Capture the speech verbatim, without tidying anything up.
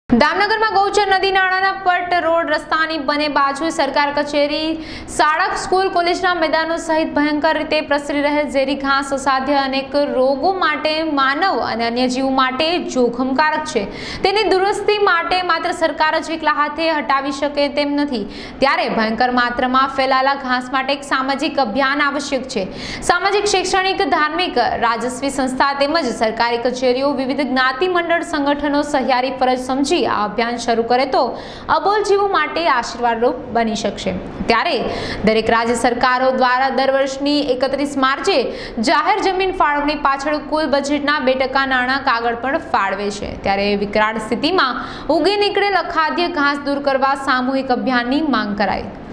દામનગરમાં ગૌચર નદી નાળાના પટ રોડ રસ્તાની બંને બાજુએ સરકાર કચેરી, શાળા, સ્કૂલ, કોલેજના મેદાનો સહિત ભયંકર રીતે પ્રસરી રહેલ ઝેરી ઘાસ અસાધ્ય અનેક રોગો માટે માનવ અને અન્ય જીવો માટે જોખમકારક છે. તેની દુરસ્તી માટે માત્ર સરકાર જ એકલા હાથે હટાવી શકે તેમ નથી. ત્યારે ભયંકર માત્રામાં ફેલાયેલા ઘાસ માટે એક સામાજિક અભિયાન આવશ્યક છે. સામાજિક, શૈક્ષણિક, ધાર્મિક, રાજસ્વી સંસ્થા તેમજ સરકારી કચેરીઓ, વિવિધ જ્ઞાતિ મંડળ સંગઠનો સહિયારી ફરજ સમજી આ અભિયાન શરૂ કરે તો અબોલ જીવો માટે આશીર્વાદરૂપ બની શકશે. ત્યારે દરેક રાજ્ય સરકારો દ્વારા દર વર્ષની એકત્રીસ માર્ચે જાહેર જમીન ફાળવણી પાછળ કુલ બજેટના બે ટકા નાણાં કાગળ પણ ફાળવે છે. ત્યારે વિકરાળ સ્થિતિમાં ઉગી નીકળેલ અખાદ્ય ઘાસ દૂર કરવા સામૂહિક અભિયાનની માંગ કરાઈ.